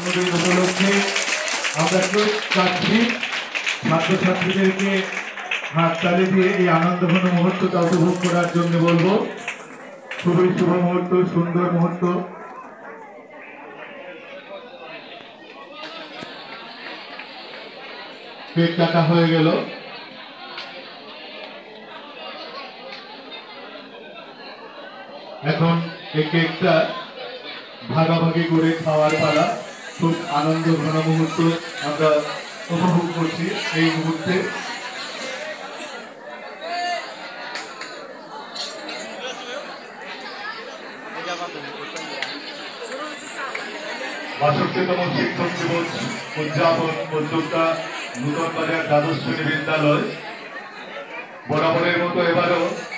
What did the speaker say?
জন্মদিন উপলক্ষে আমরা কেক কাটছি। ছাত্রছাত্রীদেরকে হাততালি দিয়ে এই আনন্দঘন মুহূর্তটা উপভোগ করার জন্য বলবো। খুবই শুভ মুহূর্ত, সুন্দর মুহূর্ত। কেক কাটা হয়ে গেল। এখন এই কেকটা ভাগাভাগি করে খাওয়ার পালা। খুব আনন্দ ঘন মুহূর্ত আমরা উপভোগ করছি এই মুহূর্তে। বাষট্টিতম শিক্ষক দিবস উদযাপন উদ্যোক্তা নূতন বাজার দ্বাদশ শ্রেণী বিদ্যালয় বরাবরের মতো এবারও